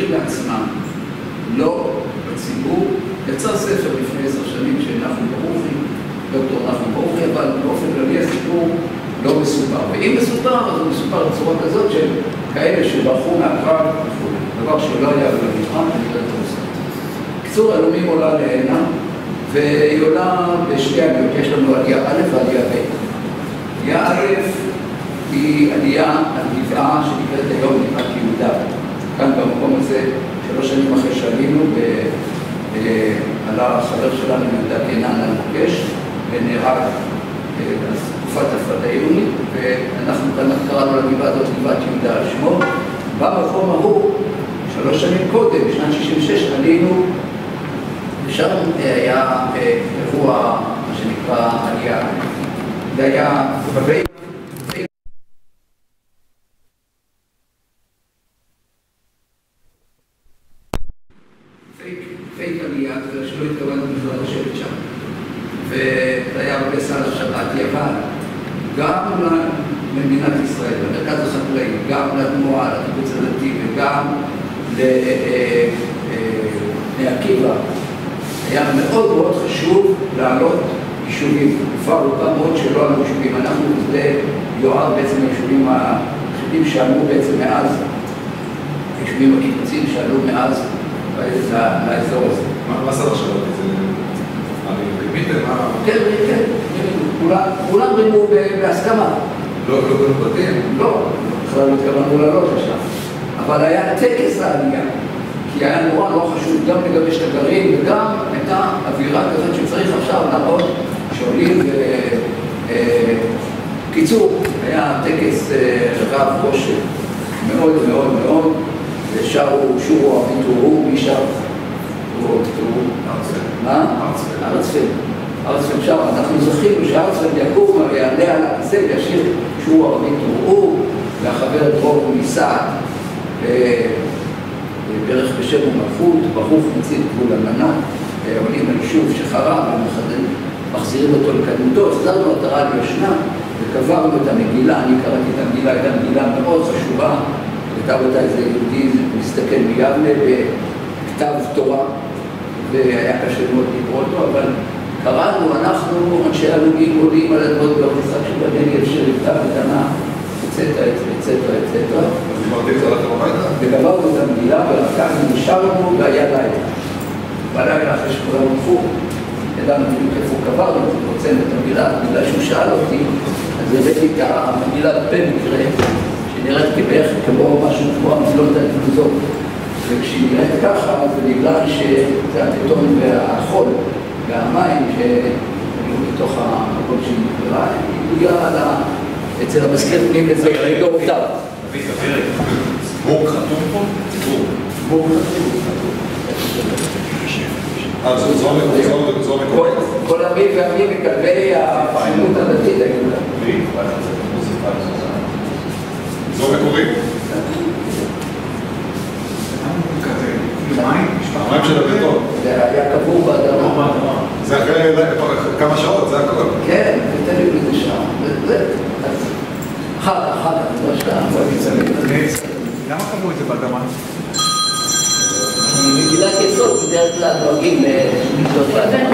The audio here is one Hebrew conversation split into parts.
מספרים לעצמם, לא בציבור. יצא ספר לפני 10 שנים של נחום ברוכי, דוקטור נחום ברוכי, אבל באופן כללי הסיפור לא מסופר. ואם מסופר, אז הוא מסופר בצורה כזאת של כאלה שברחו מהקרב, דבר שלא היה במבחן, אני לא יודע את קיצור, הלאומים עולה להנה, והיא עולה בשתי עליות. יש לנו עלייה א' ועלייה ב'. עלייה א' היא עלייה על גבעה שנקראת היום גבעת יהודה. כאן במקום הזה, 3 שנים אחרי שעלינו, עלה החבר שלנו יהודה קינן על מוקש, ונהרג בתקופת הפרדה עירונית, ואנחנו כאן קראנו לגבעה הזאת גבעת יהודה על שמו. במקום ההוא, 3 שנים קודם, בשנת 66, עלינו, ושם היה אירוע, מה שנקרא עלייה. זה היה בבית. פייק עלייה, שלא התכוונו בכלל לשבת שם. וזה היה הרבה סל השבת יוון, גם למדינת ישראל, למרכז החקלאי, גם לתנועה, לקיבוץ הדתי, וגם לבני עקיבא. היה מאוד מאוד חשוב לעלות יישובים, תקופה ארוכה מאוד שלא עלו יישובים. אנחנו זה יועד בעצם היישובים היחידים שעלו בעצם מאז, היישובים הקיבוצים שעלו מאז לאזור הזה. מה סדר שלו? כן, כן, כולם רימו בהסכמה. לא בתים? לא, בכלל לא התכוונו לעלות לשם. אבל היה טקס העלייה, כי היה נורא חשוב גם לגבש את הגרעין, וגם הייתה אווירה כזאת שצריך עכשיו לעלות שעולים קיצור, היה טקס רב ראש מאוד מאוד מאוד, ושרו שורו אביטורו, מי שר? מה? ארצפלד שר. אנחנו זכינו שארצפלד יקום ויעלה על הכיסא וישיר שורו אביטורו, והחבר דרור מסעד, בערך בשם ומלכות, ברוך מציל גבול המנה, עולים על יישוב שחרב, מחזירים אותו לקדמותו, החזרנו עטרה ליושנה וקברנו את המגילה. אני קראתי את המגילה, הייתה מגילה מאוד חשובה, כתב אותה איזה יהודי מסתכל מיבנה בכתב תורה, והיה קשה מאוד לקרוא אותו, אבל קראנו, אנחנו אנשי אלוגים עולים על הדמות במשחק של בני אפשר לכתב ותנה, אצטרה. וגברנו את המגילה ולקחנו ונשארנו והיה לילה. בלילה אחרי שכולם הולכו, ידענו בדיוק איפה קברנו, הוצאנו את המגילה, בגלל שהוא שאל אותי, אז הבאתי את המגילה במקרה, שנראית כבערך כמו משהו כמו המגילות הגנוזות. וכשהיא נראית ככה, זה בגלל שזה הבטון והחול והמים שהיו בתוך המקום שהיא נקראה, היא הגיעה אצל המזכיר פנים לזה לדורותיו. אביק, הפרק, בור חתום פה? בור חתום. זו מקורית? כל עמי ועמי מכלבי הפעילות הדתית היו לה. זו מקורית? המים של הביתון. זה היה קבור באדמה. זה אחרי כמה שעות, זה הכל. כן, תן לי לזה שעה. אחר כך, לא שעה. למה קבעו את זה באדמה? מגילת יסוד, בדרך כלל דואגים לקלוט באדמה.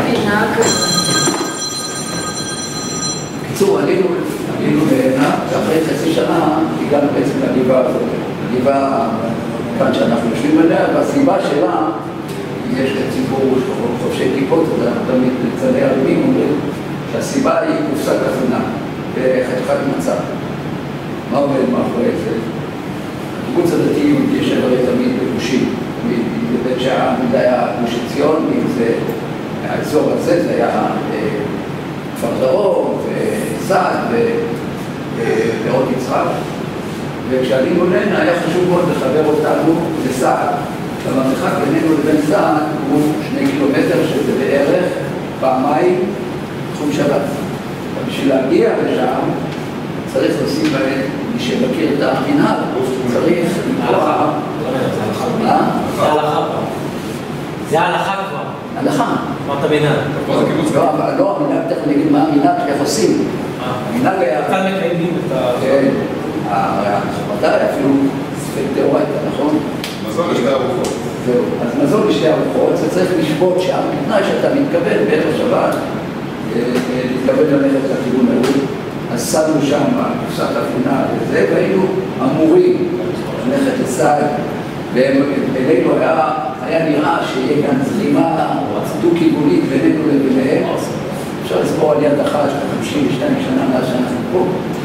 בקיצור, עלינו לעינה, ואחרי חצי שנה הגענו בעצם לגבעה הזאת. הגבעה כאן שאנחנו יושבים עליה, והסיבה שלה, יש לציבור חובשי כיפות, תמיד בצדי הרבים אומרים שהסיבה היא קופסה כפונה בחתיכת מצה. מה עומד מאחורי זה? הקיבוץ הדתי מתיישב הרי תמיד בגושים, תמיד בבית שער, זה היה גוש עציון, אם זה האזור הזה, זה היה כפר דרום וסעד ועוד יצחק. וכשעלינו לעינה היה חשוב מאוד לחבר אותנו לסעד. המרחק בינינו לבין סעד הוא 2 קילומטר, שזה בערך פעמיים תחום שבת. בשביל להגיע לשם צריך לשים בהם, מי שמכיר את המנהל, צריך לקרוא... זה הלכה כבר. זה הלכה כבר. הלכה. אמרת מנהל. לא, המנהל, תכף אני אגיד מה המנהל, איך עושים. המנהל היה... כאן מקיימים את ה... כן. ההחלטה אפילו ספק תיאורטה, נכון? מה מזון לשתי ארוחות. זהו, אז מזון לשתי ארוחות, זה צריך לשבות שם, בתנאי שאתה מתכוון בערב שבת, להתכוון ללכת לכיוון ההוא, אז שמנו שם קופסת אפונה וזה, והיינו אמורים ללכת לצד, ואלינו היה נראה שיהיה כאן זרימה דו-כיוונית בינינו לביניהם. אפשר לספור על יד אחת, 52 שנה מאז שאנחנו פה.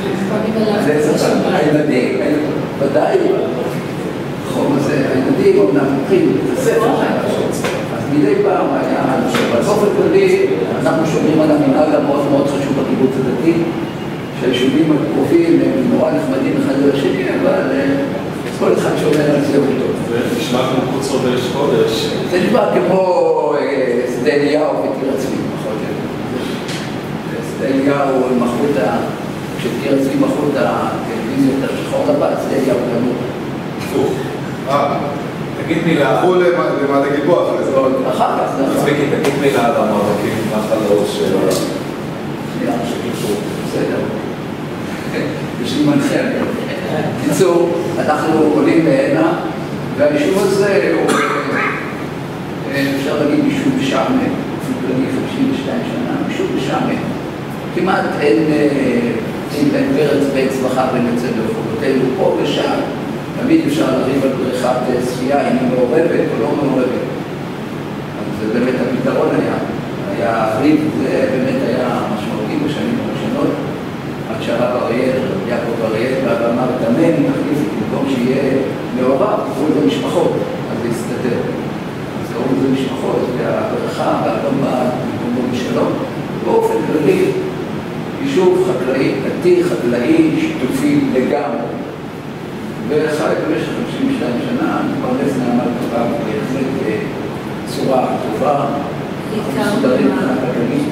הילדים, ודאי, החום הזה, הילדים אומנם הולכים את הספר, אז מדי פעם היה, בסוף הכללי, אנחנו שומרים על המנהג המאוד מאוד חשוב בקיבוץ הדתי, שהיישובים הקרובים הם נורא נחמדים אחד לשני, אבל כל אחד שומר על זה הוא טוב. זה נשמע כמו קוצר דרש קודש. זה נשמע כמו שדה אליהו וטירת צבי, נכון? שדה אליהו מכרו את ה... כשטירת צבי מכרו את הטלוויזיות השחור לבן, שדה אליהו גמור. הפוך. תגיד מילה... הלכו למעלה גלבוע אחרי זה. אחר כך זה אחר. צביקי, תגיד מילה על המאבקים, נחל העוז של... שנייה, בסדר. יש לי מנחה. קיצור, אנחנו עולים מהנה, והיישוב הזה הוא, אפשר להגיד, יישוב משעמם, באופן כללי 52 שנה, יישוב משעמם. כמעט אין פרץ בין צמחה ונצא ברחובותינו פה ושם. תמיד אפשר לריב על בריכת שחייה, אם היא מעורבת או לא מעורבת. אז באמת הפתרון היה ריב, זה באמת היה משמעותי בשנים הראשונות. עד שהרב אריאל, יעקב אריאל, ואמר את אמן, תחליף במקום שיהיה מעורב, קראו לזה משפחות, אז זה יסתדר. אז קראו לזה משפחות, והברכה, והאדמה, במקום בשלום. באופן כללי, יישוב חקלאי, דתי, חקלאי, שיתופי לגמרי. וחי במשך 52 שנה, מתפרנס מעמד טובה, בהחלט בצורה טובה, מסודרים מבחינה כלכלית.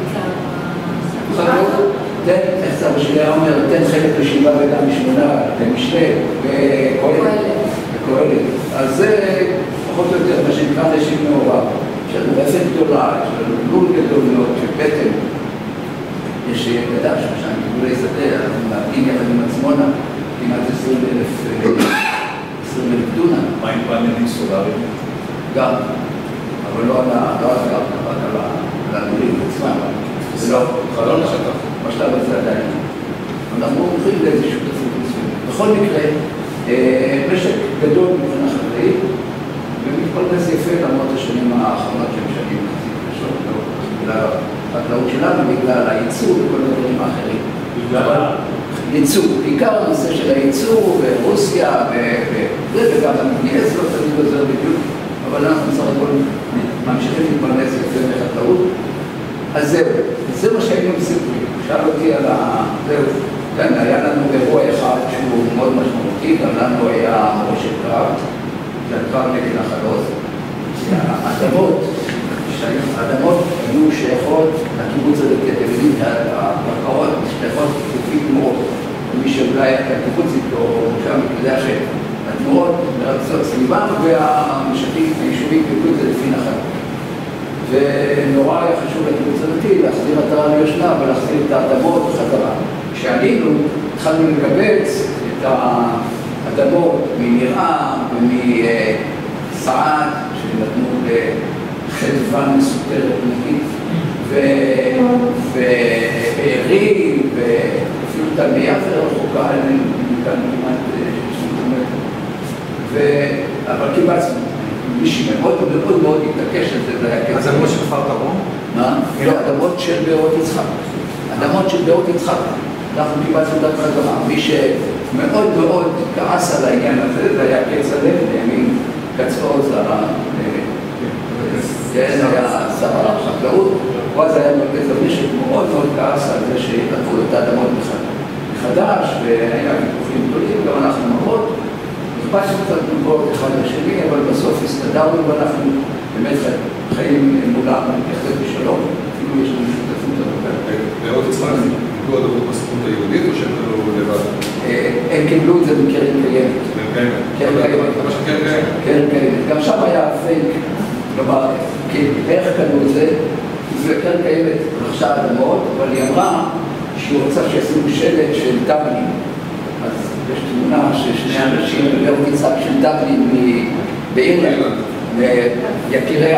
תן, איך סבא שלי אומר, תן חלק לשבעה וגם משמונה, למשנה, וכהלת. אז זה פחות או יותר מה שנקרא נשק מעורב. יש לנו רפת גדולה, יש לנו לול גדול מאוד של בטן. יש גדש, שם גיבולי שדה, אנחנו מאבדים יחד עם עצמונה, כמעט 20,000 דונם. מה עם פאנלים סולאריים? גם, אבל לא על הקרקע, רק על הלולים עצמם. זה לא חלון לשטח. בשלב הזה עדיין. אנחנו הולכים לאיזו שותפות מסוימת. בכל מקרה, משק גדול מבחינה חקלאית, ומתפרנס יפה למרות השנים האחרונות שהם שנים יחסית קשות, בגלל החקלאות שלנו, בגלל הייצור וכל הדברים האחרים. בגלל ייצור, בעיקר הנושא של הייצור ורוסיה וגם המגייס לא תמיד עוזר בדיוק, אבל אנחנו בסך הכל ממשיכים להתפרנס יפה בחקלאות. אז זהו, זה מה שהיינו מספרים. שאל אותי על זהו, כן, היה לנו אירוע אחד שהוא מאוד משמעותי, גם לנו היה מורשת קרב, זה הקרב נגד נחל עוז. האדמות היו שייכות לקיבוץ הדתי, אתם יודעים, הקרקעות שייכות לפי תמורות. ומי שאולי הקיבוצית או שם יודע שהתמורות מרצות סביבם והמשקים היישובים קיבלו את זה לפי נחל. ונורא היה חשוב לקיבוץ הדתי להחזיר את היושנה ולהחזיר את האדמות בחזרה. כשעלינו, התחלנו לקבץ את האדמות מנראה ומשעד שנתנו לחדווה מסותרת נגיד, ובארי, ואפילו תלמי יפר רחוקה, כאן כמעט 60 מטר. אבל קיבצנו. מי שמאוד מאוד מאוד התעקש על זה, זה היה כסף. אז אדמות של כפר תרום? מה? לא, אדמות של בארות יצחק. אדמות של בארות יצחק. אנחנו קיבצנו את החזרה. מי שמאוד מאוד כעס על העניין הזה, זה היה כצל'ה, לימים קצפות, היה שר החקלאות, הוא אז היה מרכז המשק, מאוד מאוד כעס על זה שלקחו את האדמות מחדש, והיה ויכוחים גדולים, גם אנחנו מאוד. נכבשנו קצת נוגעות אחד לשני, אבל בסוף הסתדרנו ואנחנו באמת חיים מולם בהחלט בשלום, אפילו יש לנו שותפות הרבה. בארות יצחק קיבלו אדמות בסוכנות היהודית או שהם קיבלו לבד? הם קיבלו את זה בקרן קיימת. קרן קיימת. קרן קיימת. גם שם היה פייק, כלומר, איך קנו את זה? קרן קיימת רכשה אדמות, אבל היא אמרה שהיא רוצה שישימו שלט של דבלין. אז יש תמונה של שני אנשים בבארות יצחק של דבלין באירלנד, יקירי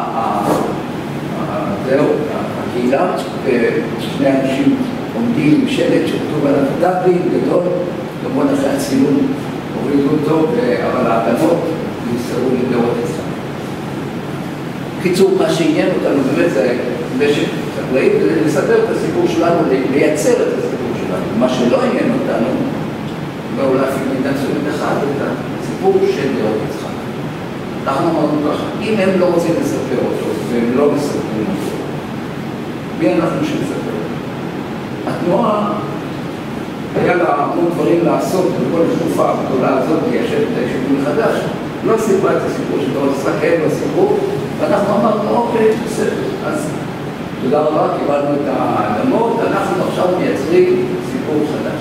הקהילה, שני אנשים עומדים עם שלט שכתוב עליו דבלין גדול, כמובן אחרי הצילום הורידו אותו, אבל האדמות נמסרו לדורות אצלם. קיצור, מה שעניין אותנו באמת זה משק חקלאי, ולסדר את הסיפור שלנו, לייצר את הסיפור שלנו. מה שלא עניין אותנו, ואולי אפילו נתנסות אחד, את הסיפור של דורות יצחק. אנחנו אמרנו ככה, אם הם לא רוצים לספר אותו, והם לא מספרים אותו, מי אנחנו שנספר אותו? התנועה, היה לה המון דברים לעשות בכל התקופה הגדולה הזאת, ליישב את היישובים מחדש, לא סיפרה את הסיפור של דורות יצחק, הם לא סיפרו, ואנחנו אמרנו, אוקיי, בסדר, אז תודה רבה, קיבלנו את האדמות, אנחנו עכשיו מייצרים סיפור חדש.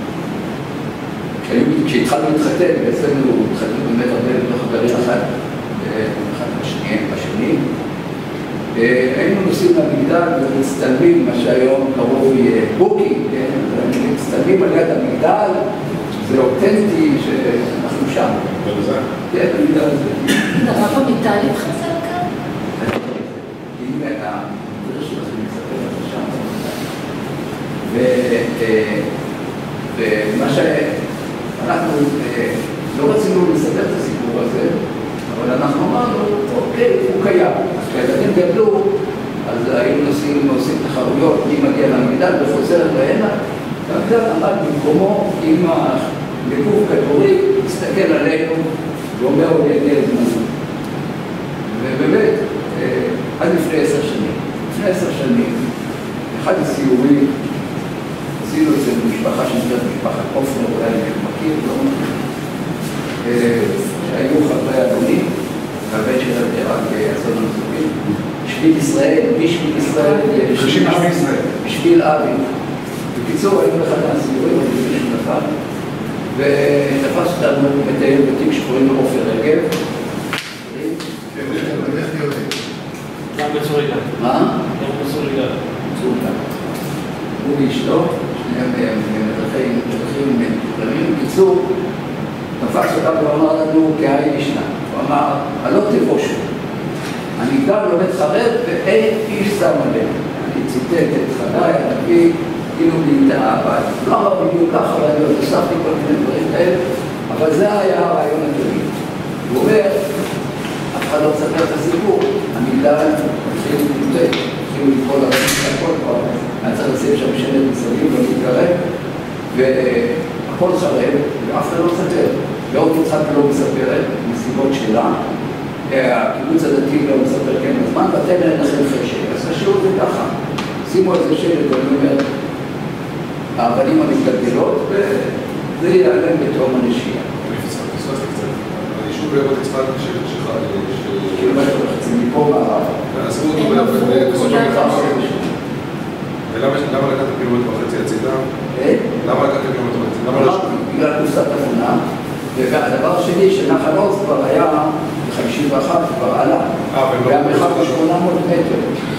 כשהתחלנו להתחתן, ואצלנו התחתנו באמת הרבה בתוך חברים אחד בשני, היינו נוסעים למגדל ומצטלמים, מה שהיום קרוב בוקי, מצטלמים על יד המגדל, זה אותנטי שאנחנו שם. כן, במגדל הזה. הרב עמיטל התחזר כאן? אם הדרך שלכם מספר על זה שם. ומה שאנחנו לא רצינו לספר את הסיפור הזה, אבל אנחנו אמרנו, אוקיי, הוא קיים. אז כשהילדים גדלו, אז היינו עושים תחרויות, מי מגיע למגדל וחוזר להנה, והמגדל עמד במקומו עם לגוף כדורי, מסתכל עלינו ואומר הוא יגיע זמן. ובאמת, עד לפני 10 שנים. לפני 10 שנים, אחד הסיורים, עשינו את זה במשפחה שנקראת משפחת אופנר, אולי מכיר, לא מכיר, שהיו חברי אדונים, והבן שלה רק באסון המסוקים, שביל ישראל, בשביל ישראל, בשביל אבי. בקיצור, היינו אחד מהסיורים, אני חושב שהוא נפל, ותפס אותנו מטייל בתיק שקוראים לו עופר רגב. גם בצוריגן. מה? גם בצוריגן. בצוריגן. הוא ואשתו, שניהם מדרכים מתוקלמים. בקיצור, תפס אותם ואמר לנו כהאי ישנה. הוא אמר, הלא תבושו. המגדל עומד חרב ואין איש שם עליהם. אני ציטט את חגי, הנביא, כאילו בהתאה, לא אמר בדיוק ככה, אבל אני עוד הוספתי כל מיני דברים כאלה, אבל זה היה הרעיון הכללי. הוא אומר, אף אחד לא מספר את הסיפור, המגדל התחיל להתמוטט, התחילו לקרוא לרשות הכל כבר, אני צריך לשים שם שלט מסביב, לא להתקרב, והכל חרב, ואף אחד לא מספר. דורות יצחק לא מספרת, מסיבות שלה, הקיבוץ הדתי לא מספר כן בזמן, ואתם אין לכם חשב. אז השאול זה ככה, שימו איזה שלט, ואני אומר, האבנים המתגלגלות, וזה ייעלם בתום הנשייה. אני פספסתי קצת. היישוב דורות יצחק שלך, קילומטר וחצי מפה מערב. ועזבו אותו בסוף המלחמה. ולמה לקחת קילומטר וחצי הצידה? למה לקחת קילומטר וחצי? למה לא שוב? בגלל קופסת תמונה. והדבר השני, שנחל עוז כבר היה ב-51, כבר עלה. והמרחק הוא 800 מטר.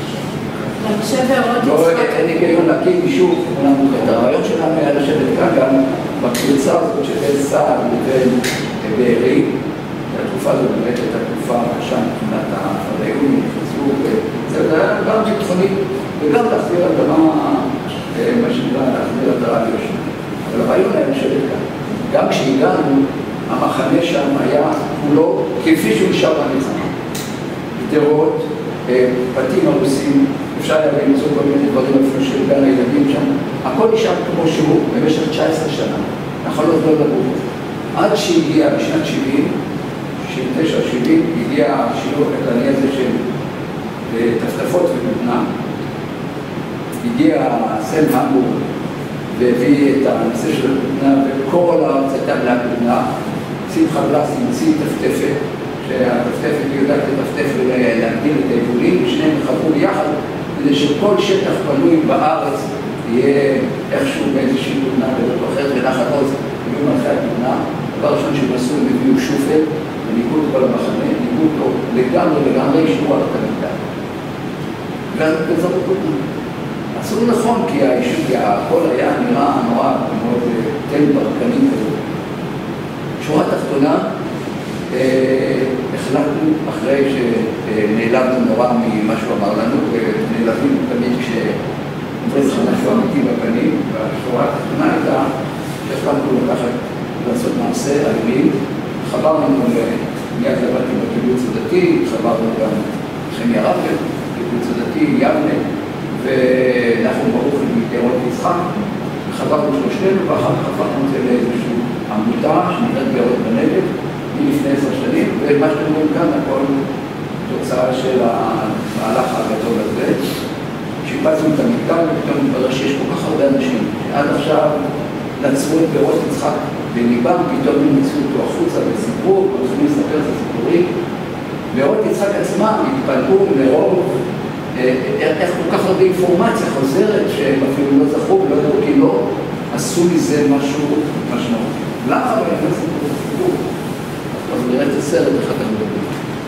לא, אין היגיון להקים יישוב 800 מטר. הרעיון שלנו היה לשבת כאן גם בקריצה הזאת שבין סעד לבין בארי. התקופה הזאת באמת הייתה תקופה קשה מבחינת הרעיון, זה היה גם ביטחוני וגם להחזיר אדמה, מה שנקרא, להחזיר אדמה ליושנה. אבל הרעיון היה לשבת כאן. גם כשהגענו, המחנה שם היה כולו כפי שהוא נשאר במלחמה. גדרות, בתים הרוסים, אפשר היה למצוא כל מיני דברים אפילו של גן הילדים שם. הכל נשאר כמו שהוא במשך 19 שנה. נחלות לא דברו. עד שהגיע בשנת 70, 69-70, הגיע השילוב הקטני הזה של טפטפות ומתנה. הגיע סל המבורג והביא את הנושא של המתנה, וכל הארץ הייתה להמתנה. שמחה בלס המציא טפטפת, שהטפטפת היא יודעת לטפטף ולהגדיל את היבולים, ושניהם חברו ביחד, כדי שכל שטח פנוי בארץ יהיה איכשהו באיזושהי תמונה כזאת או אחרת, ונחל עוז הביאו מלכי התמונה. דבר ראשון שהם עשו, הם הביאו שופל, וניגוד כל המחנה, ניגוד לו לגמרי שיעור על המגדל. וזאת תמונה. עשו נכון, כי הכל היה נראה נורא, מאוד תל ברקנים כזה. שורה תחתונה, החלטנו, אחרי שנעלמנו נורא ממה שהוא אמר לנו, ונעלבים תמיד כשאומרים שמשהו אמיתי בפנים, והשורה התחתונה הייתה שהחלטנו לעשות מעשה אלימים, חברנו מיד לבתי בקיבוץ הדתי, חברנו גם חמי הרפל, קיבוץ הדתי, יבנה, ואנחנו ברוך מגרות יצחק, חברנו שלושתנו, ואחר כך הפכנו את זה לאיזושהי עמותה שנקראת גרות בנגב, מלפני 10 שנים, ומה שאתם רואים כאן, הכל תוצאה של המהלך הגדול הזה. שיפצנו את המגדל, ופתאום מתברר שיש כל כך הרבה אנשים, שעד עכשיו נצרו את גרות יצחק בליבם, פתאום הם יצאו אותו החוצה וסיפרו, והולכים לספר את הסיפורים. גרות יצחק עצמם התפלאו לרוב, איך כל כך הרבה אינפורמציה חוזרת, שהם אפילו לא זכו ולא ידעו, כי לא עשו מזה משהו משמעותי. למה לא נכנסו את הסיפור? אז נראה את הסרט איך אתם מדברים.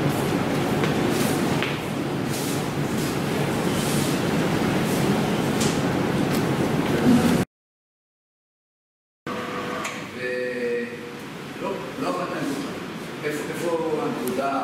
ולא איפה הנקודה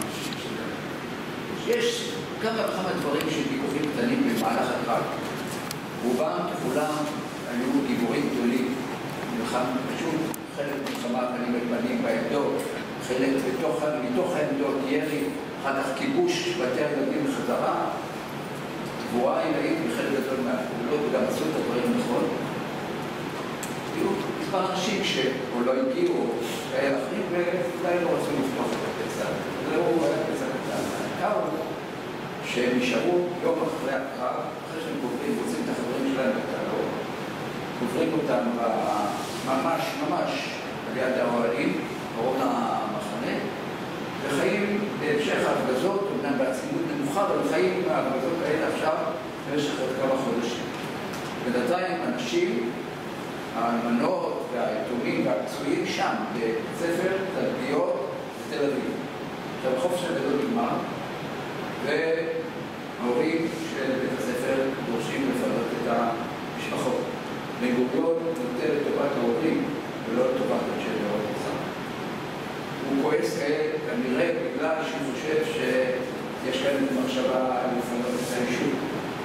יש כמה וכמה דברים של ויכוחים קטנים במהלך הקרב. רובם ככולם היו גיבורים גדולים, פשוט חלק מלחמה פנים בפנים בעמדות, חלק מתוך העמדות ירי, אחר כך כיבוש בתי הילדים בחזרה, גבורה עילאית בחלק גדול מהפעולות, וגם עשו את הדברים נכון. היו מספר אנשים שאו לא הגיעו, כאלה אחרים, ואולי לא רצו לפתוח את הפצע. זהו היה פצע קטן. העיקר הוא שהם נשארו יום אחרי הקרב, אחרי שהם קוברים, רוצים את החברים שלהם בתעלות, קוברים אותם ממש על יד האוהלים, קרוב המחנה, וחיים בהמשך ההפגזות, אומנם בעצימות נמוכה, אבל חיים ההפגזות האלה עכשיו במשך עוד כמה חודשים. בינתיים אנשים, האלמנות והיתומים והפצועים שם, בבית ספר תלפיות בתל אביב. עכשיו החופש הגדול נגמר, וההורים של בית הספר דורשים לפנות את המשפחות. בן-גוריון נוטה לטובת ההורים ולא לטובת אנשי גרות יצחק. הוא כועס כנראה בגלל שהוא חושב שיש כאן מחשבה לפנות את היישוב.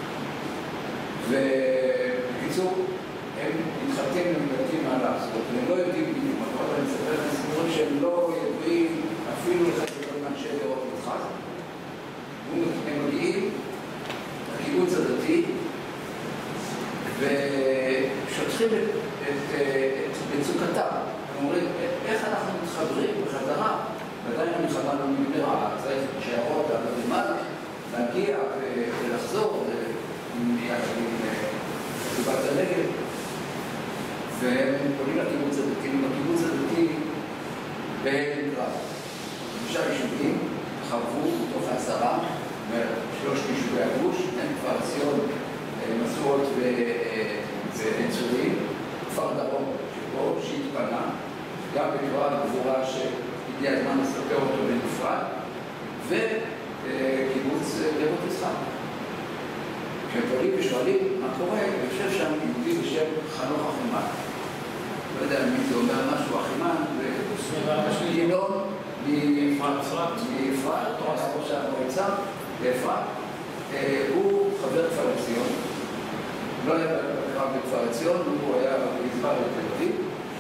ובקיצור, הם מתחתים ומתחתים מה לעשות, והם לא יודעים בדיוק, אבל אני מספר את הסיפורים שהם לא יודעים אפילו לחזור מאנשי גרות יצחק. הם מגיעים לקיבוץ הדתי ושוטחים את מצוקתם. הם אומרים, איך אנחנו מתחברים בחזרה? ועדיין המלחמה לא נגמרה, צריך שיירות על הדמל, להגיע ולחזור יחד עם חטיבת הנגב. והם פונים לקיבוץ הדתי, ובקיבוץ הדתי בהלם קרב. 5 יישובים חרבו בתוך 10, 3 יישובי הגוש, כפר ציון, מסורות ונצורים, כפר דרום שבו שהתפנה, גם בקרב גבורה שהגיע הזמן לספר אותו בנפרד, וקיבוץ גרות יצחק. כשפונים ושואלים מה קורה, יושב שם יהודי בשם חנוך אחימן. לא יודע מי זה אומר משהו, אחימן, וגילון מאפרת, ראש המועצה, באפרת. הוא חבר כפר ציון, לא היה בקרב בכפר ציון, הוא היה גזבר בתל אביב,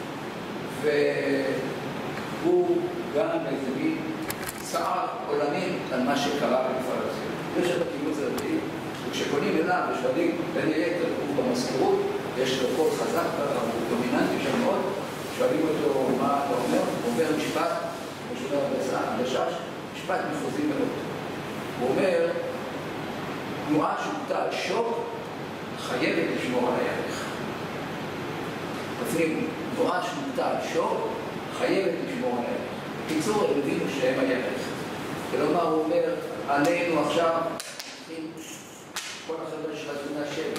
והוא גם באיזה מין צער עולמי על מה שקרה בכפר ציון. יש את הקיבוץ הדתי, וכשפונים אליו ושואלים בין היתר, הוא במזכירות, יש לו קול חזק, הוא דומיננטי שם מאוד, שואלים אותו מה אתה אומר, הוא אומר משפט, משודר בשש, משפט מחוזי מאוד. הוא אומר, תנועה שהוטה על שוק חייבת לשמור על הירך. תפנימו, תנועה שהוטה על שוק חייבת לשמור על הירך. בקיצור, הם הבינו שהם הירך. כלומר, הוא אומר, עלינו עכשיו, כל החבר'ה של התמונה של,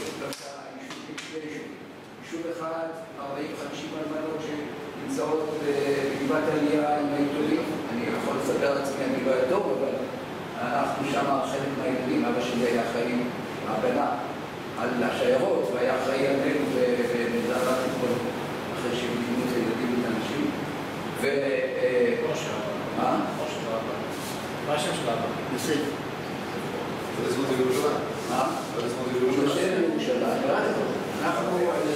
יישוב אחד, 40-50 אלמנות שנמצאות בגבעת העלייה עם העיתונים. אני יכול לספר על עצמי, אני לא טוב, אבל אנחנו שם חלק מהילדים, אבא שלי היה אחראי מהבנה על השיירות, והיה אחראי עלינו ונזרק את כל אחרי שהם קימו את הילדים ואת האנשים. ראש מה השם של האבא? יוסף. פרדס מוזי בירושלים. מה? פרדס מוזי יושב בירושלים. בירושלים. אנחנו,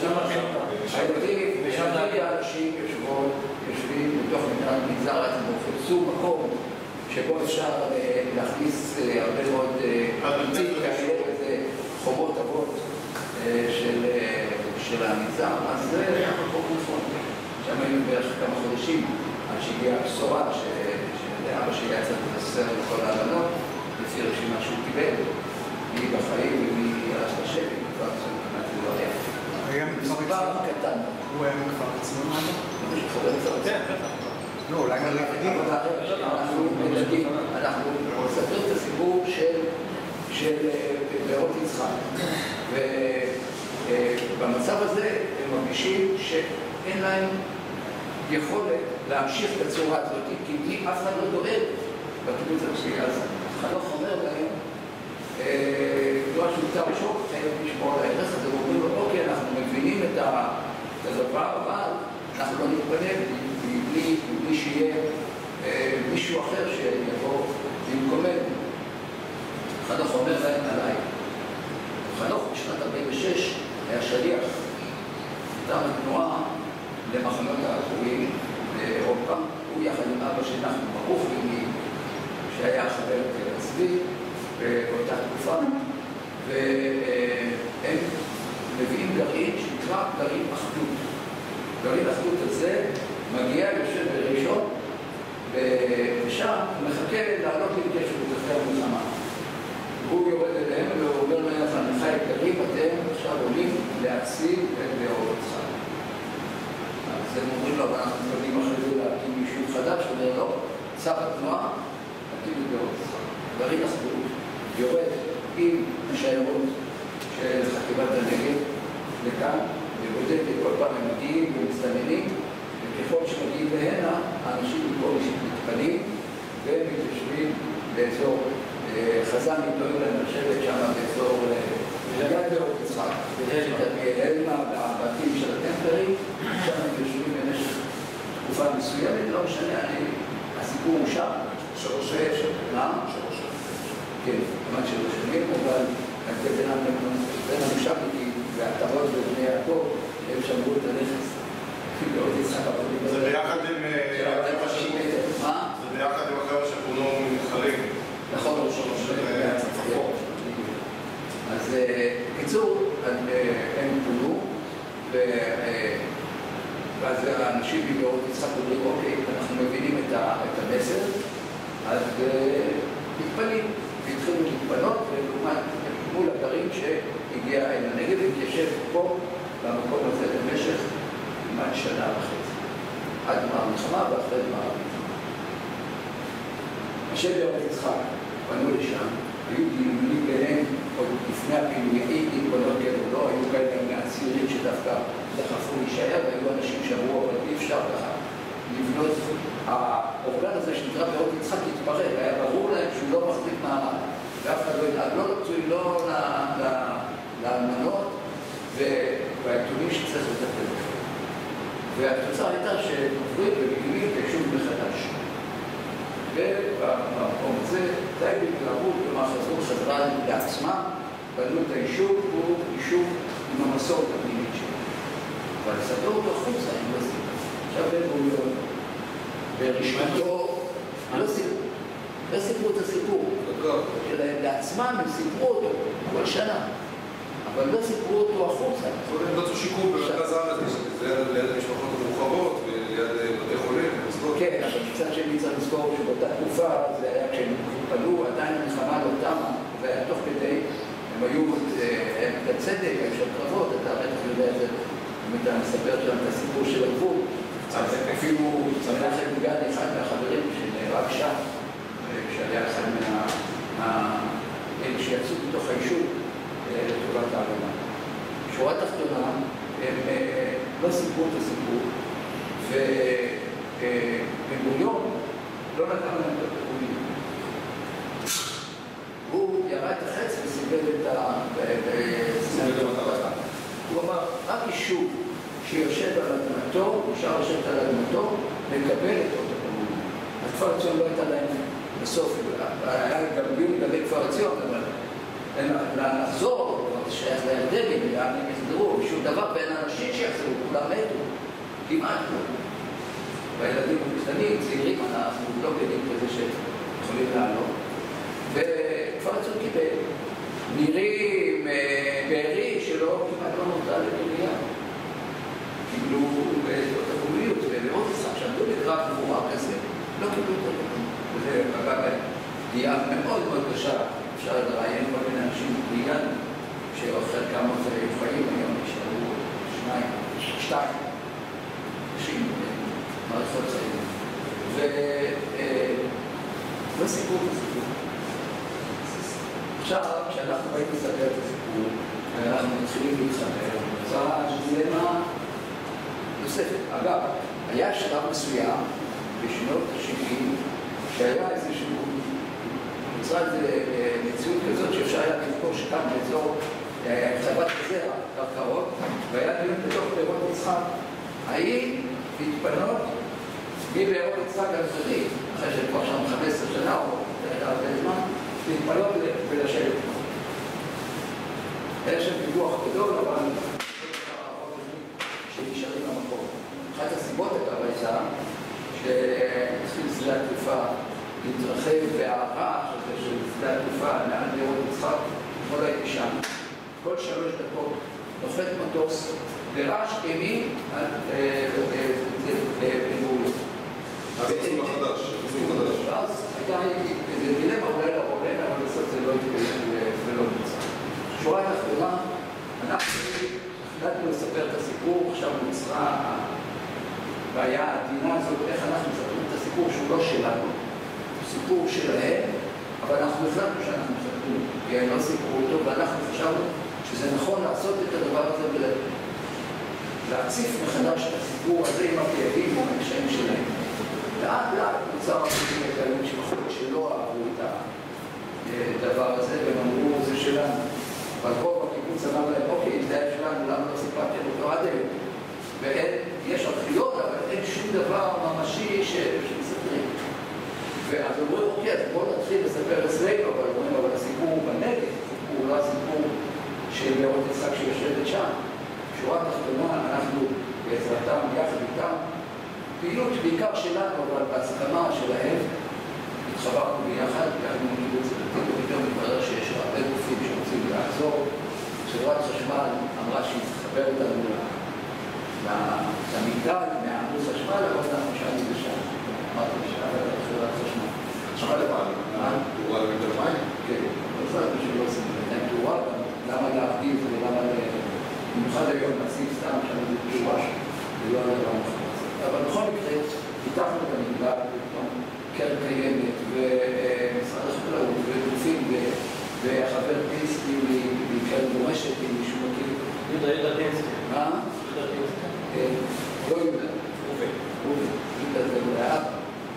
הילדים, האנשים יושבים בתוך מגזר חיפשו מקום שבו אפשר להכניס הרבה מאוד פריטים כאלה וזה חומות אבות של המגזר. אז זה היה מקום נכון. שם היינו בערך כמה חודשים עד שהגיעה הבשורה שאבא שלי היה צריך לסר לכל ההבנות לפי רשימה שהוא קיבל מי בחיים ומי הלך לשבי כבר כמעט לא היה. מספר קטן. הוא היה מכפר עצמו מה? כן, בטח. לא, אולי מלכדים. אנחנו מספרים את הסיפור של בארות יצחק. ובמצב הזה הם מרגישים שאין להם יכולת להמשיך בצורה הזאת, כי אף אחד לא דואג בקיבוץ הרשמי. אז חנוך אומר להם, לא השלטה בשוק, חייב לשמור על הערך הזה, ואומרים לו, אוקיי, אנחנו מבינים את הדבר, אבל אנחנו לא נתפנה בלי שיהיה מישהו אחר שיבוא במקומנו. חנוך אומר להם עליי. חנוך בשנת 46 היה שליח מטעם התנועה למחנות העקורים באירופה. הוא יחד עם אבא שלנו ברוך ומי שהיה חבר צבי באותה תקופה, והם מביאים גרעין שנקרא גרעין אחדות. גרעין אחדות הזה מגיע יושב בראשון, ושם הוא מחכה לעלות להתיישבות אחרי המלחמה. הוא יורד אליהם ואומר להם, חניכי יקרים, אתם עכשיו עולים להציל את בארות יצחק. אז הם אומרים לו, אבל אנחנו מתכוונים אחרי זה להקים יישוב חדש, אומר לו, שר התנועה, להקים את בארות יצחק. גרעין אחדות יורד עם השיירות של חטיבת הנגב לכאן, ובודק את כל פעם הם מגיעים ומסתננים, וככל שמגיעים להנה, האנשים מכל מתפנים ומתיישבים באזור חזן מתוארים להם לשבת שם באזור ליד בארות יצחק, אלמה והבתים של הטמפלרים, שם הם יושבים במשך תקופה מסוימת, לא משנה, הסיפור הוא שם. 3 שנים. מה? 3 שנים. כן, כמעט 3 שנים, אבל בין המושבניקים והעטרות בבני יעקב, הם שמרו את הנכס. בארות יצחק. זה ביחד עם... מה? זה ביחד עם אחר שפונו מתחרים. נכון, אז קיצור, הם פונו, ואז האנשים בבארות יצחק אומרים, אוקיי, אנחנו מבינים את המסר, אז מתפנים, והתחילו להתפנות, ולעומת מול הגרעין שהגיע אל הנגב, והתיישב פה, במקום הזה, במשך כמעט שנה וחצי, עד המלחמה ואחרי המלחמה. אנשי בארות יצחק פנו לשם, היו דיונים ביניהם עוד לפני הפינויים, אם בנות כן או לא, היו כאלה מהצעירים שדווקא דחפו להישאר, והיו אנשים שאמרו, אבל אי אפשר ככה לבנות. האורגן הזה שנקרא בארות יצחק התפרק, היה ברור להם שהוא לא מחזיק מעמד, ואף אחד לא ידאג, לא לצוי, לא לאלמנות, והיתומים שצריך לטפל בכם. והתוצאה הייתה שעוברים ומקימים ביישוב מחדש. ובמקום הזה די בהתלהבות, כלומר חזרה לעצמה, בנו את היישוב, הוא יישוב עם המסורת הפנימית שלו. אבל לסדר אותו חוצה, הם לא סיפרו. עכשיו בן גוריון, ברשמתו, לא סיפרו את הסיפור. לעצמם הם סיפרו אותו כל שנה, אבל לא סיפרו אותו החוצה. הם רצו שיקום במרכז הארץ, זה ליד המשפחות המורחבות וליד בתי חולים. כן, אבל קצת שני צריך לזכור שבאותה תקופה זה היה כשהם פנו, עדיין המלחמה לא תמה, והיה תוך כדי, הם היו בצדק, היו שם קרבות, אתה בטח יודע את זה, אם אתה מספר שם את הסיפור של הגבול, אז אפילו מנחם גד, אחד מהחברים שנהרג שם, כשהיה אחד מאלה שיצאו בתוך היישוב לטובת ההגנה. שורה תחתונה, הם לא סיפרו את הסיפור, ובן גוריון לא נתן להם את הפעולים. הוא ירה את החץ וסיבל את המטרה. הוא אמר, רק יישוב שיושב על אדמתו, אפשר לשבת על אדמתו, לקבל את אותו פעולים. הכפר הציון לא הייתה להם בסוף היה גם דיון לגבי כפר עציון, אבל לחזור, שייך לירדנים, לאן הם יחזרו, ושום דבר בין האנשים שיחזרו, כולם מתו, כמעט לא. והילדים הקטנים, צעירים, אנחנו לא יודעים כזה שיכולים לעלות. וכפר עציון קיבל נירים, בארי, שלא כמעט לא נולדה לבנייה. קיבלו את הגבוליות, ולראות עשה שעמדו בקרב גבורה כזה, לא קיבלו את הגבוליות. וזה פגע פגיעה מאוד מאוד קשה. אפשר לראיין כל מיני אנשים ליד, שחלקם עוד חיים, היום נשארו שתיים. אנשים מערכות צעירים. וסיפור וסיפור. עכשיו, כשאנחנו באים לספר את הסיפור, ואנחנו מתחילים להתחבר, נוצרה דילמה נוספת. אגב, היה שלב מסוים בשנות ה-70 שהיה איזשהו, נוצרה מציאות כזאת שאפשר היה לפגוש כאן באזור חוות הזרע, קרקעות, והיה דיון בתוך בארות יצחק. האם להתפנות מבארות יצחק המזרחית, אחרי שכבר שם 15 שנה או הרבה זמן, להתפנות ולשבת. היה שם פיתוח גדול, אבל שנשארים למקום. אחת הסיבות הייתה שהתחיל שדה התעופה להתרחב, והרעש הזה של שדה התעופה מעל בארות יצחק, אתמול הייתי שם. כל 3 דקות נוחת מטוס ברעש אימי בנעולים. אז עשו מחדש, אז הייתה איזה דילמה אולי לרולן, אבל בסוף זה לא התקיים ולא נמצא. שורה התחתונה, אנחנו החלטנו לספר את הסיפור, עכשיו נוצרה הבעיה העדינה הזאת, איך אנחנו מספרים את הסיפור שהוא לא שלנו, הוא סיפור שלהם, אבל אנחנו החלטנו שאנחנו מספרים, כי הם לא סיפרו אותו, ואנחנו חשבנו שזה נכון לעשות את הדבר הזה ולהציף מחדש את הסיפור הזה עם הכאבים והקשיים שלהם. לאט לאט נוצר הפעמים הקיימים שלא אהבו את הדבר הזה, והם אמרו, זה שלנו. אבל רוב הקיבוץ אמר להם, אוקיי, זה היה שלנו, למה לא סיפרתם אותו עד היום? ויש ארכיון, אבל אין שום דבר ממשי שמספרים. ואז אומרים, אוקיי, אז בואו נתחיל לספר אצלנו, אבל אומרים, אבל הסיפור הוא בנגב, הסיפור הוא לא הסיפור של בארות יצחק שיושבת שם. שורה תחתונה, אנחנו בעזרתם, יחד איתם, פעילות בעיקר שלנו, אבל בהסכמה שלהם, התחברנו ביחד, הגענו לקיבוץ הדתי, ופתאום מתברר שיש הרבה גופים שרוצים לעזור. חברת חשמל אמרה שהיא תחבר אותנו למגדל, מעמוד חשמל, אבל אנחנו שאלנו בשם. אמרתי בשם, אבל חברת חשמל. חשמל לבעל, תאורה למגדל מים? כן, לא חשבתי שלא עושים להם תאורה, למה להבדיל ולמה במיוחד היום נציג סתם שם זה תאורה, ולא על דבר נכון. אבל בכל מקרה, פיתחנו את המגדל, קרן קיימת, ומשרד החקלאות, וגופים, והחבר פינסקי מקרן מורשת, עם מישהו מכיר. יהודה פינסקי. מה? יהודה פינסקי. לא יהודה. רובי. יהודה זה אולי אבא.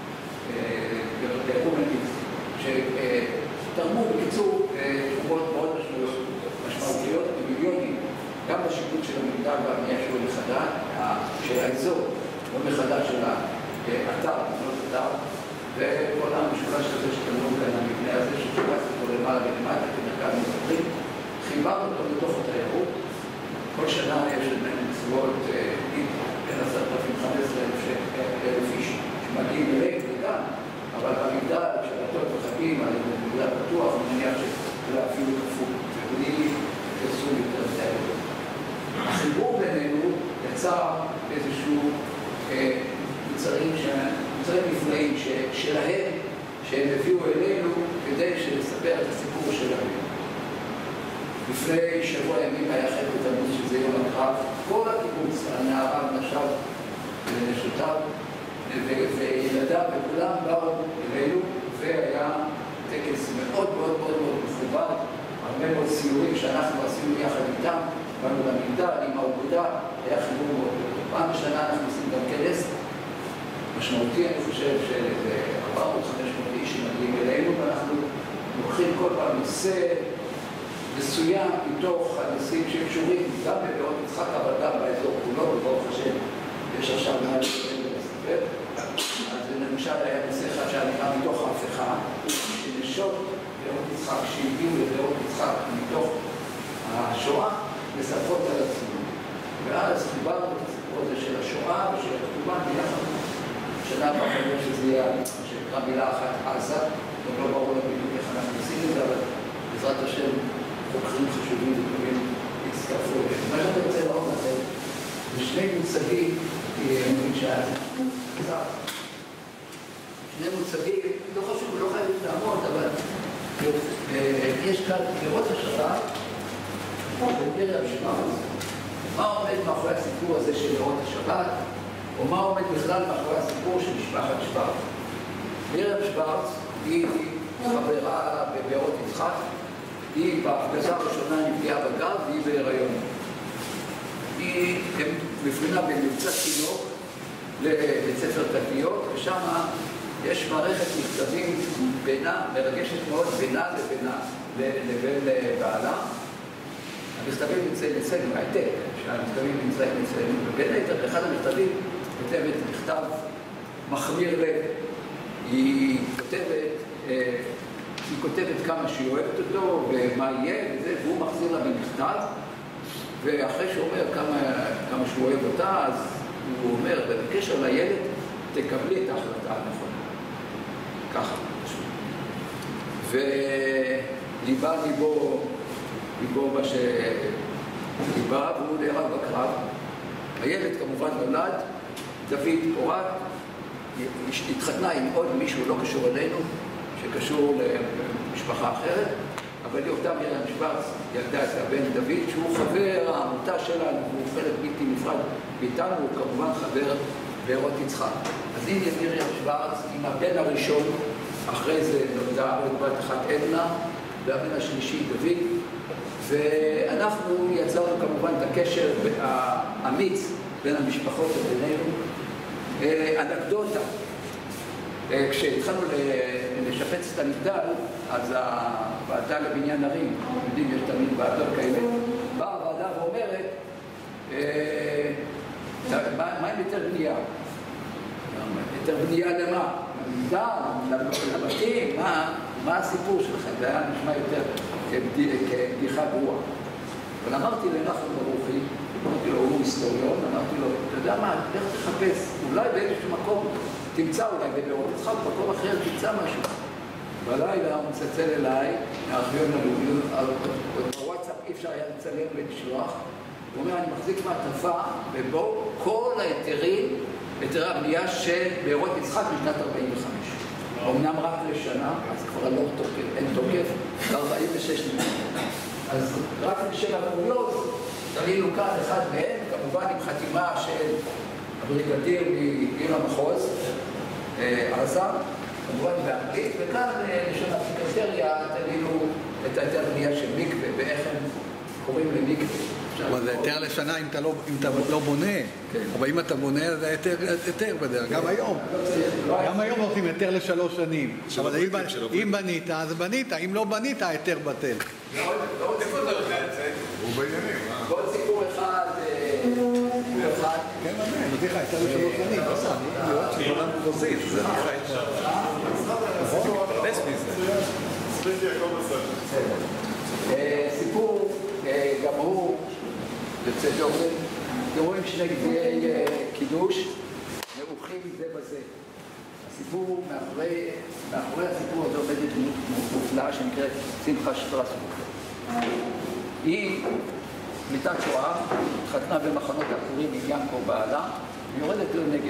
רובי פינסקי. שתרמו בקיצור תרומות מאוד משמעותיות במיליונים, גם בשיפוט של המגדל והבנייה שלו מחדש, של האזור, לא מחדש של האתר, לא אתר, וכל המשולש הזה שתמנו כאן המבנה הזה, ששובץ אותו למעלה ולמטה כמרכז מספרים, חיברנו אותו לתוך התיירות. כל שנה יש בסביבות בין 10,000-15,000 איש שמגיעים אליהם לכאן, אבל במגדל, כשבתות וחגים, על מגדל פתוח, אני מניח שזה אפילו כפול, ובלי פרסום יותר תיירות. החיבור בינינו יצר איזשהו מוצרים נפלאים שלהם, שהם הביאו אלינו כדי לספר את הסיפור שלהם. לפני שבוע ימים היה חלק בתמוז שזה יום הקרב, כל הקיבוץ, הנערה, נשב ונשותיו וילדיו וכולם באו אלינו, והיה טקס מאוד מאוד מאוד מאוד מכובד, הרבה מאוד סיורים שאנחנו עשינו יחד איתם, באנו למגדל עם האוגדה, היה חיבור מאוד. פעם בשנה אנחנו עושים גם כנס משמעותי, אני חושב שזה 400-500 איש שמגיעים אלינו, ואנחנו לוקחים כל פעם נושא מסוים מתוך הנושאים שקשורים גם בבארות יצחק, אבל גם באזור כולו, וברוך השם יש עכשיו מעל לספר. אז למשל היה נושא אחד שנקרא מתוך ההפיכה, שנשות בארות יצחק שהגיעו לבארות יצחק מתוך השואה מספרות על הציבור. ואז דיברנו את הסיפור הזה של השואה ושל הכתובה ביחד. שנה הבאה חושב שזה יהיה שנקרא מילה אחת עזה, גם לא ברור לנו בדיוק איך אנחנו עושים את זה, אבל בעזרת השם חוקרים חשובים וטובים הצטרפו. מה שאני רוצה לראות לכם, זה שני מושגים, שני מושגים, לא חשוב, לא חייבים לעמוד, אבל יש כאן לראות השבת, בקרב שוורץ, מה עומד מאחורי הסיפור הזה של לראות השבת, או מה עומד בכלל מאחורי הסיפור של משפחת שוורץ. קרב שוורץ היא חברה בבארות יצחק, היא בהפגזה הראשונה נפגעה בגב והיא בהיריון. היא מפרינה במבצע תינוק לבית ספר תקניות, ושם יש מערכת מכתבים בינה, מרגשת מאוד, בינה לבין בעלה. המכתבים נמצאים מהעתק, שהמכתבים נמצאים ובין היתר, באחד המכתבים כותבת מכתב מחמיר לב. היא כותבת כמה שהיא אוהבת אותו ומה יהיה וזה, והוא מחזיר לה במכתב, ואחרי שהוא אומר כמה שהוא אוהב אותה, אז הוא אומר, בקשר לילד, תקבלי את ההחלטה הנכונה. ככה. וליבה ליבו מה שליבה, והוא נהרג בקרב. הילד כמובן נולד, דוד פורט, התחתנה עם עוד מישהו לא קשור אלינו, שקשור למשפחה אחרת, אבל היא אותה מרים שוורץ ילדה את הבן דוד, שהוא חבר העמותה שלנו, הוא חלק בלתי נפרד מאיתנו, הוא כמובן חבר בארות יצחק. אז הנה מרים שוורץ עם הבן הראשון, אחרי זה נולדה עוד בת אחת עדנה, והבן השלישי דוד, ואנחנו יצרנו כמובן את הקשר האמיץ בין המשפחות ובינינו. אנקדוטה, כשהתחלנו לשפץ את המגדל, אז הוועדה לבניין ערים, יודעים, יש תמיד ועדות כאלה, באה הוועדה ואומרת, מה עם יותר בנייה? יותר בנייה למה? למגדל, לבתים, מה הסיפור שלכם? זה היה נשמע יותר כבדיחה גרועה. אבל אמרתי לנחום ברוכי, אמרתי לו, הוא היסטוריון, אמרתי לו, אתה יודע מה, איך תחפש, אולי באיזשהו מקום תמצא, אולי בבארות יצחק, מקום אחר תמצא משהו. בלילה הוא מצלצל אליי, מהארכיון הלאומי, בוואטסאפ אי אפשר היה לצלם ולשלוח, הוא אומר, אני מחזיק מעטפה, ובו כל היתרי הבנייה של בארות יצחק משנת 45. אמנם רק לשנה, אז כבר לא תוקף, אין תוקף, 46 שנים. אז רק בשל הפעולות, תלינו כאן אחד מהם, כמובן עם חתימה של הבריגדיר מעיר המחוז, עזה, כמובן באנגלית, וכאן לשון הפיקטריה תלינו את היתר בנייה של מקווה, ואיך הם קוראים למקווה. אבל זה היתר לשנה אם אתה לא בונה, אבל אם אתה בונה זה היתר בדרך, גם היום. גם היום עושים היתר ל3 שנים. אבל אם בנית, אז בנית, אם לא בנית, היתר בטל. איפה אתה יודע את זה? הוא בעניינים. ועוד סיפור אחד, כן, נותן לך היתר ל3 שנים. כולם פרוזית, זה נקרא היתר. פרדס מזה. ספריטי הכל בסדר. סיפור גם הוא יוצא דופן, אתם רואים שני גביעי קידוש מרוחים זה בזה. הסיפור, מאחורי הסיפור הזה עומדת דמות מופלאה שנקראת שמחה שטרסבורג. היא פליטת שואה, התחתנה במחנות העקורים עם ינקו בעלה, ויורדת לנגב.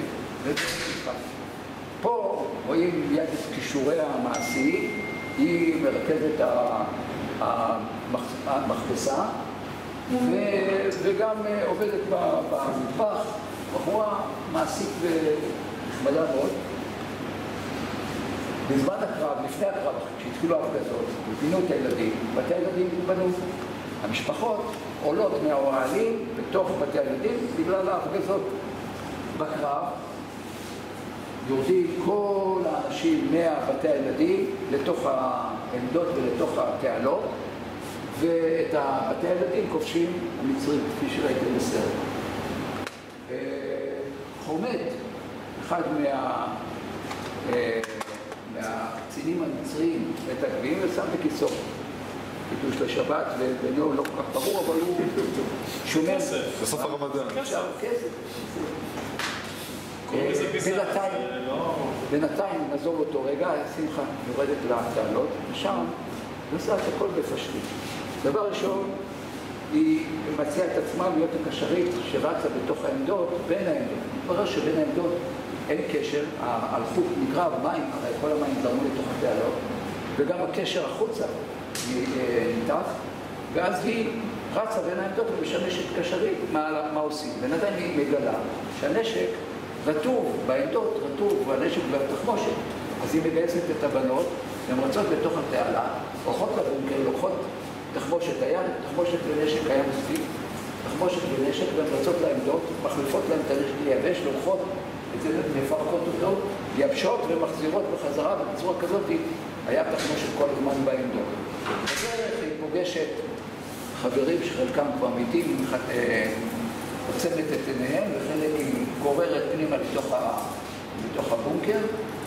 פה רואים מיד את כישוריה המעשי, היא מרכזת המכבסה, וגם עובדת במטבח, בחורה מעשית ונחמדה מאוד. בזמן הקרב, לפני הקרב, כשהתחילו ההפגזות, פינו את הילדים, בתי הילדים בנו. המשפחות עולות מהאוהלים בתוך בתי הילדים בגלל ההפגזות. בקרב יורדים כל האנשים מהבתי הילדים לתוך העמדות ולתוך התעלות, ואת בתי הילדים כובשים המצרים, כפי שראיתם בסרט. חומד, אחד מהקצינים המצריים את הגביעים ושם בכיסו. קידוש לשבת, ובינו לא כל כך ברור, אבל הוא שומר. בסוף הרמדאן. עכשיו, כסף. בינתיים נעזוב אותו רגע, שמחה יורדת לתעלות, ושם נעשה את הכל בפשטות. דבר ראשון, היא מציעה את עצמה להיות הקשרית שרצה בתוך העמדות, בין העמדות. מתברר שבין העמדות אין קשר, ההלכות נקרא מים, הרי כל המים זרמו לתוך התעלות, וגם הקשר החוצה ניתח, ואז היא רצה בין העמדות ומשמשת קשרית, מה עושים? בינתיים היא מגלה שהנשק רטוב בעמדות, רטוב, והנשק בתחמושת. אז היא מגייסת את הבנות, הן רצות בתוך התעלה, הולכות לבונקר, לוקחות תחמושת היד, תחמושת ונשק היה מספיק, תחמושת ונשק, והן רצות לעמדות, מחליפות להם את הנשק ליבש, לוקחות את זה, מפרקות אותו, יבשות ומחזירות בחזרה, ובצורה כזאת היה תחמושת כל הזמן בעמדות. בדרך היא פוגשת חברים שחלקם כבר מתים, עוצמת את עיניהם, וחלק היא גוררת פנימה לתוך הבונקר,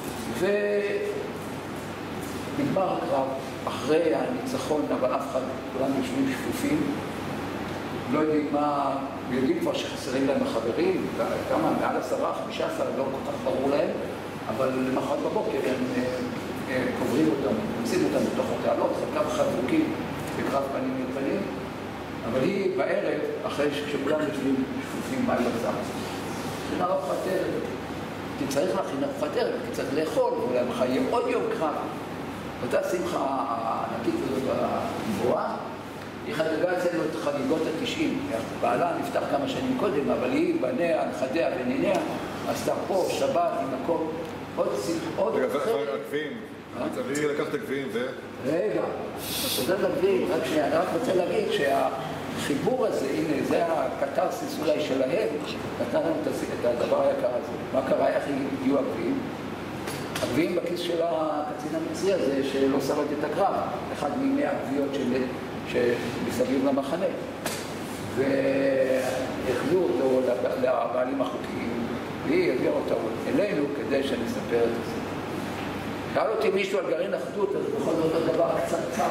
ונגמר הקרב אחרי הניצחון, אבל אף אחד, כולם יושבים שפופים, לא יודעים מה, יודעים כבר שחסרים להם החברים, כמה, מעל 10, 15, לא כל כך ברור להם, אבל למחרת בבוקר הם קוברים אותם, מוצאים אותם בתוך התעלות, חלקם חבוקים בקרב פנים אל פנים, אבל היא בערב, אחרי שכולם יושבים שפופים מים בצד, הכינה ארוחת ערב, כי צריך להכין ארוחת ערב, כי צריך לאכול, ואולי מחר יהיה עוד יום קרב. אותה שמחה הענקית הזאת הגבוהה, היא חגגה אצלנו את חגיגות ה-90. בעלה נפטר כמה שנים קודם, אבל היא, בניה, נכדיה וניניה, עשתה פה, שבת, עם הכל, עוד רגע, הגביעים. אני צריך לקחת את הגביעים ו... רגע, חוזר לגביעים, רק שנייה, אני רק רוצה להגיד שהחיבור הזה, הנה, זה הקטרסיס אולי שלהם, נתן לנו את הדבר היקר הזה. מה קרה, איך הגיעו הגביעים? הגביעים בכיס של הקצין המצרי הזה שלא שרד את הקרב, אחד מ100 הגביעות שמסביב למחנה. והחזו אותו לבעלים החוקיים, והיא הביאה אותו אלינו כדי שנספר את זה. קרא אותי מישהו על גרעין אחדות, אז בכל זאת אותו דבר קצר.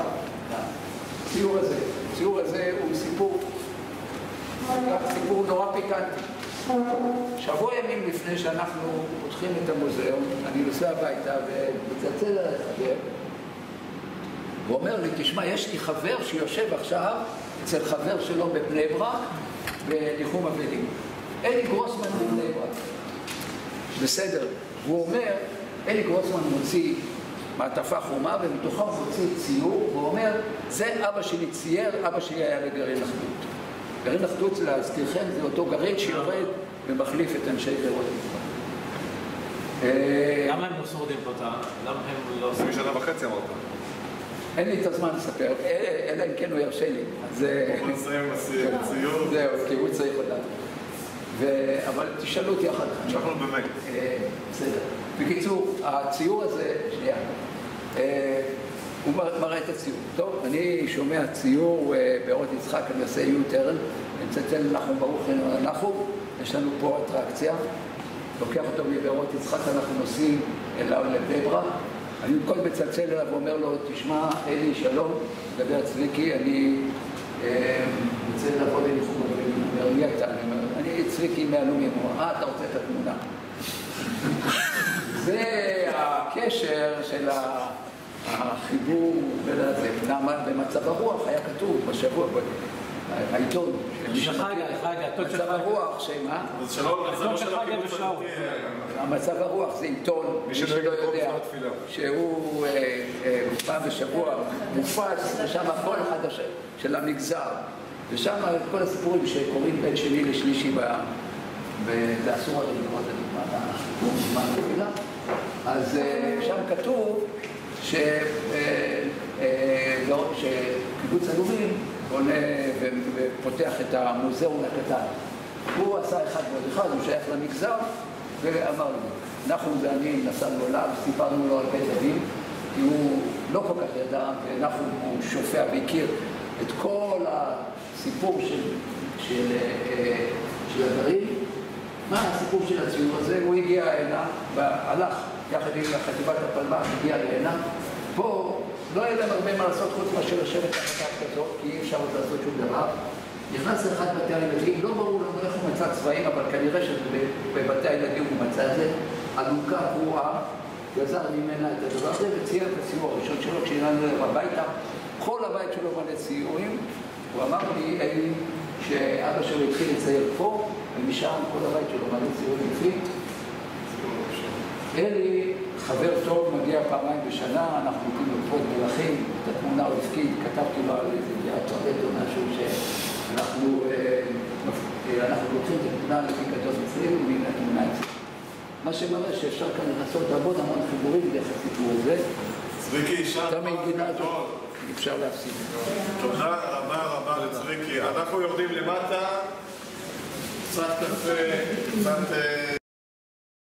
הציור הזה הוא סיפור נורא פיקנטי. שבוע ימים לפני שאנחנו פותחים את המוזיאון, אני נוסע הביתה ומצלצל על החבר, הוא אומר לי, תשמע, יש לי חבר שיושב עכשיו אצל חבר שלו בבני ברק, בניחום אבלים. אלי גרוסמן בבני ברק. בסדר. הוא אומר, אלי גרוסמן מוציא מעטפה חומה, ומתוכה הוא מוציא ציור, והוא אומר, זה אבא שלי צייר, אבא שלי היה בגרעין אחדות. גרעין אחדות, להזכירכם, זה אותו גרעין שיורד ומחליף את אנשי חירות מצווה. למה הם לא שורדים פה? למה הם לא שורדים? שנה וחצי אמרת. אין לי את הזמן לספר, אלא אם כן הוא ירשה לי. בוא נסיים ציור. זהו, כי הוא צריך לדעת. אבל תשאלו אותי אחר כך. אנחנו במייל. בסדר. בקיצור, הציור הזה, שנייה, הוא מראה את הציור. טוב, אני שומע ציור באורות יצחק, אני עושה יוטרן, אני מצלצל לנחום ברוך לנחום, יש לנו פה אטרקציה, לוקח אותו מבאורות יצחק, אנחנו נוסעים אליו לבני ברק, אני כל מצלצל אליו ואומר לו, תשמע, אלי, שלום, מדבר צביקי, אני רוצה לבוא לניחום, הוא אומר, מי אתה? אני צביקי מהלומים, הוא אומר, אתה רוצה את התמונה. זה הקשר של החיבור בין הזה. במצב הרוח היה כתוב בשבוע, העיתון. מצב הרוח, שמה? המצב הרוח זה עיתון, מי שלא יודע, שהוא פעם בשבוע מופץ, ושם כל אחד של המגזר, ושם כל הסיפורים שקוראים בין שני לשלישי וזה אסור על ללמוד את מה התפילה. אז שם כתוב שקיבוץ הלומים עולה ופותח את המוזיאון הקטן. הוא עשה אחד ועוד אחד, הוא שייך למגזר, ואמר לי, נחום ואני נסענו אליו, סיפרנו לו על בית אבים, כי הוא לא כל כך ידע, ונחום הוא שופע והכיר את כל הסיפור של הדברים. מה הסיפור של הציור הזה? הוא הגיע הנה, הלך יחד עם חטיבת הפלמ"ח, הגיע להנה. פה לא היה להם הרבה מה לעשות חוץ מאשר לשבת תחת כזאת, כי אי אפשר עוד לעשות שום דבר. נכנס לאחד בתי הילדים, לא ברור לנו איך הוא מצא צבעים, אבל כנראה שבבתי הילדים הוא מצא את זה, אלונקה קרועה, גזר ממנה את הדבר הזה וצייר את הסיור הראשון שלו כשהגענו הביתה. כל הבית שלו מלא ציורים. הוא אמר לי, אלי, שאבא שלו התחיל לצייר פה, ומשם כל הבית שלו מלא ציורים לפי. אלי, חבר טוב, מגיע פעמיים בשנה, אנחנו הולכים לפחות מלכים, את התמונה הוא הפקיד, כתבתי לו על איזה ביאת צועדת או משהו שאנחנו לוקחים את התמונה לפי כתוב אצלנו ומן התמונה אצלנו. מה שמראה שאפשר כאן לעשות המון חיבורים דרך הסיפור הזה. צביקי, שם אפשר להפסיד. תודה רבה לצביקי. אנחנו יורדים למטה, קצת קפה, קצת...